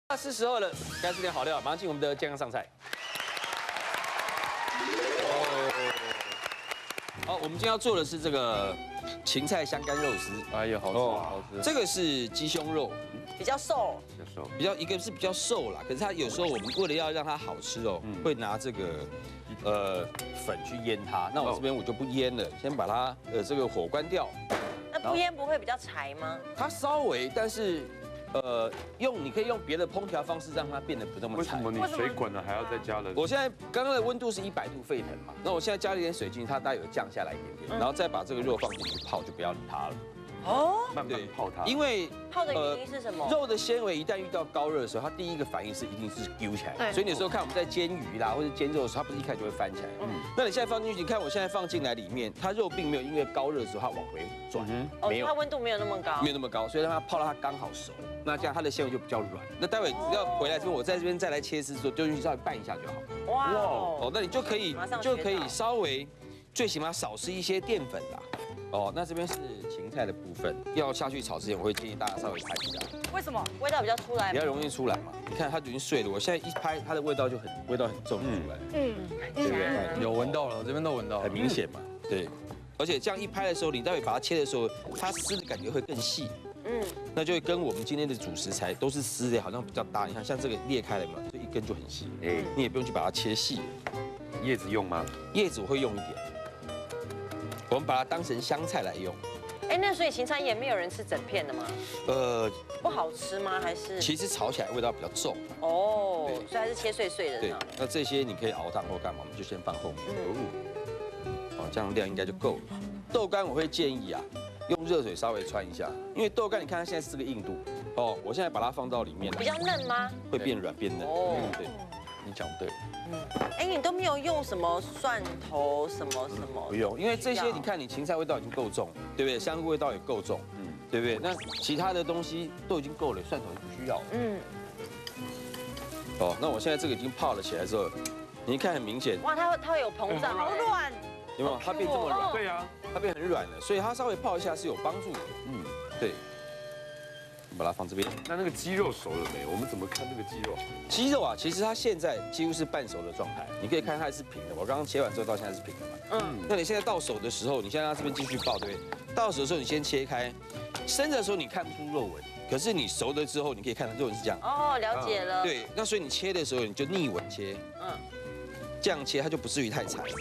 是时候了，该吃点好料，马上进我们的健康上菜。好，我们今天要做的是这个芹菜香干肉丝。 哎呀，好吃，好吃。 这个是鸡胸肉， 比较瘦， 一个是比较瘦啦，可是它有时候我们为了要让它好吃哦，会拿这个粉去腌它。那我这边我就不腌了，先把它这个火关掉。 那不腌不会比较柴吗？ 它稍微，但是你可以用别的烹调方式让它变得不那么柴。 为什么你水滚了还要再加了？ 我现在刚刚的温度是100度沸腾嘛，那我现在加了一点水进去，它大概有降下来一点点，然后再把这个肉放进去泡，就不要理它了。 哦， 慢慢泡它。 因为泡的原因是什么？ 肉的纤维一旦遇到高热的时候，它第一个反应是一定是揪起来。所以你有时候看我们在煎鱼啦或者煎肉的时候，它不是一开始就会翻起来。那你现在放进去，你看我现在放进来里面，它肉并没有因为高热的时候它往回转，没有， 它温度没有那么高， 没有那么高，所以让它泡到它刚好熟。那这样它的纤维就比较软。那待会只要回来之后，我在这边再来切丝的时候，丢进去稍微拌一下就好。 哇哦， 那你就可以稍微最起码少吃一些淀粉啦。那这边是芹菜的部分，要下去炒之前，我会建议大家稍微拍一下。 为什么？味道比较出来， 比较容易出来嘛。你看它已经碎了，我现在一拍，它的味道很重出来。对不对？ 有闻到了，这边都闻到， 很明显嘛。对，而且这样一拍的时候，你待会把它切的时候，它丝的感觉会更细。那就会跟我们今天的主食材都是丝的，好像比较搭。你看，像这个裂开了嘛，这一根就很细。你也不用去把它切细。 叶子用吗？ 叶子我会用一点。我们把它当成香菜来用。 那所以芹菜也没有人吃整片的吗？不好吃吗？还是？ 其实炒起来味道比较重。 哦，所以还是切碎碎的。 对，那这些你可以熬汤或干嘛，我们就先放后面。这样量应该就够了。豆干我会建议啊，用热水稍微汆一下，因为豆干你看它现在是这个硬度。我现在把它放到里面， 比较嫩吗？ 会变软变嫩。对，你讲对。 你都没有用什么蒜头什么？ 不用，因为这些你看你芹菜味道已经够重，对不对？香菇味道也够重，对不对？那其他的东西都已经够了，蒜头就不需要了。那我现在这个已经泡了起来之后，你一看很明显， 哇，它会有膨胀，好软， 有没有？它变这么软？ 对啊， 它变很软了，所以它稍微泡一下是有帮助的。对。把它放这边。 那个鸡肉熟了没？我们怎么看那个鸡肉？ 鸡肉啊，其实它现在几乎是半熟的状态，你可以看它是平的。我刚刚切完之后到现在是平的嘛。那你现在到手的时候，你现在让它这边继续爆，对不对？到手的时候你先切开，生的时候你看不出肉纹，可是你熟了之后你可以看到肉纹是这样。 了解了。 对，那所以你切的时候你就逆纹切。这样切它就不至于太柴。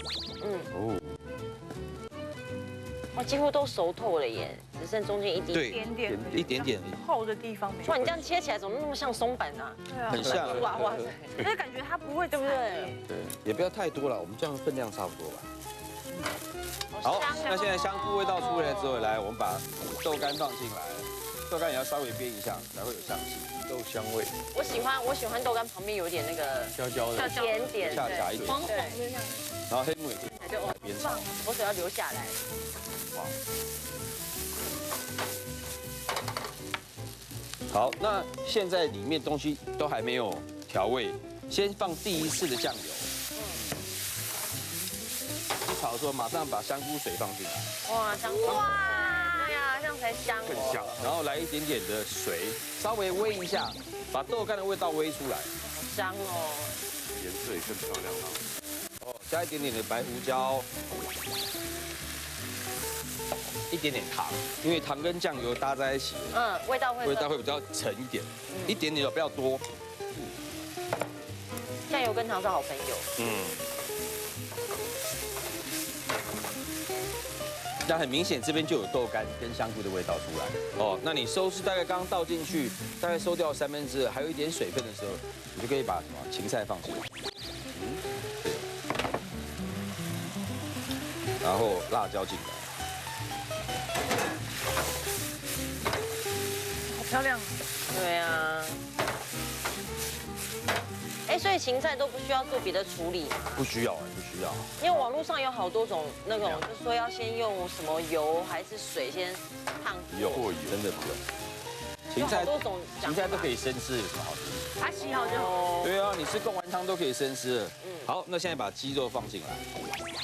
几乎都熟透了耶，只剩中间一点点， 一点点厚的地方。 哇，你这样切起来怎么那么像松板啊？ 对啊， 很像。 哇塞， 可是感觉它不会，对不对？ 对，也不要太多了，我们这样分量差不多吧。好，那现在香菇味道出来之后，来我们把豆干放进来，豆干也要稍微煸一下，才会有香气，豆香味。 我喜欢豆干旁边有一点那个焦焦的， 甜点， 下夹一点， 黄黄的那样。 然后黑木耳可以煸炒， 我手要留下来。哇。 好，那现在里面东西都还没有调味，先放第一次的酱油。一炒的时候马上把香菇水放进来。 哇，香菇！哇，对呀，这样才香。 更香。 然后来一点点的水，稍微煨一下，把豆干的味道煨出来。 好香哦。 颜色也更漂亮了。 加一点点的白胡椒。一点点糖，因为糖跟酱油搭在一起， 味道会比较沉一点，一点点不要多。 酱油跟糖是好朋友。 那很明显这边就有豆干跟香菇的味道出来。那你收拾大概刚刚倒进去，大概收掉2/3，还有一点水分的时候，你就可以把什么芹菜放进来。对。然后辣椒进来。 漂亮， 对啊。所以芹菜都不需要做别的处理吗？ 不需要，不需要。 因为网络上有好多种那种，就是说要先用什么油还是水先烫过， 真的不用。 芹菜多种， 芹菜都可以生吃，有什么好吃？ 它洗好就好。 对啊，你吃贡丸汤都可以生吃。好，那现在把鸡肉放进来。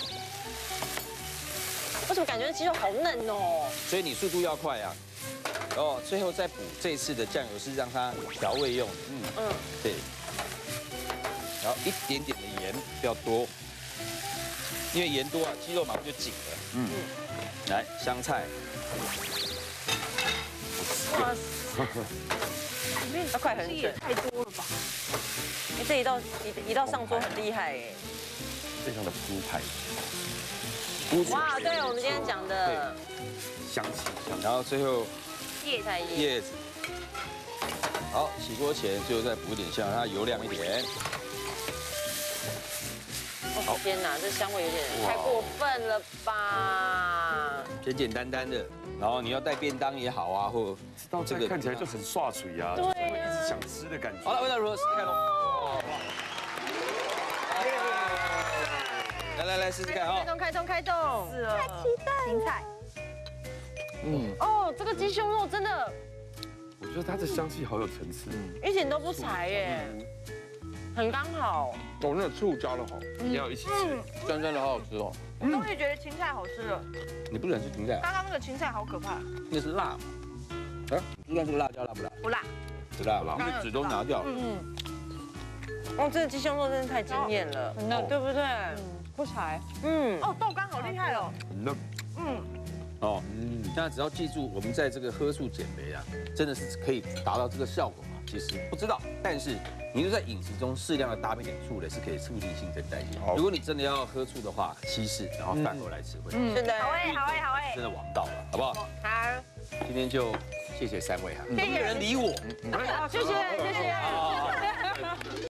为什么感觉鸡肉好嫩哦？ 所以你速度要快啊。 然后最后再补这一次的酱油是让它调味用的，对。然后一点点的盐，不要多，因为盐多啊，鸡肉马上就紧了。来香菜， 哇塞，要快很准， 太多了吧？ 哎，这一道上桌很厉害哎。 非常的铺排， 哇，对我们今天讲的香气香。 然后最后菜叶。 叶子。好，起锅前最后再补一点香，让它油亮一点。 好，天哪，这香味有点太过分了吧？ 简简单单的，然后你要带便当也好啊，或这个看起来就很刷嘴啊， 对啊会一直想吃的感觉。 好了，味道如何？试试看喽。来试试看啊！ 开动！ 是了，太期待芹菜。 哦，这个鸡胸肉真的我觉得它的香气好有层次。 一点都不柴耶，很刚好。 哦，那个醋加的好， 也要一起吃。 酸酸的好好吃哦。 我终于觉得芹菜好吃了， 你不能吃芹菜， 刚刚那个芹菜好可怕。 那是辣嘛？啊，不知道这个辣椒辣不辣？ 不辣， 不辣，把那个籽都拿掉。 哦，这个鸡胸肉真的太惊艳了，对不对？ 不柴。 哦， 豆干好厉害哦。 很嫩。 哦，那只要记住，我们在这个喝醋减肥啊，真的是可以达到这个效果吗？其实不知道，但是你就在饮食中适量的搭配点醋类，是可以促进新陈代谢。如果你真的要喝醋的话，稀释，然后饭后来吃会， 真的。 好哎。 真的王道了，好不好？ 好， 今天就谢谢三位哈， 谢谢没有人理我。 谢谢。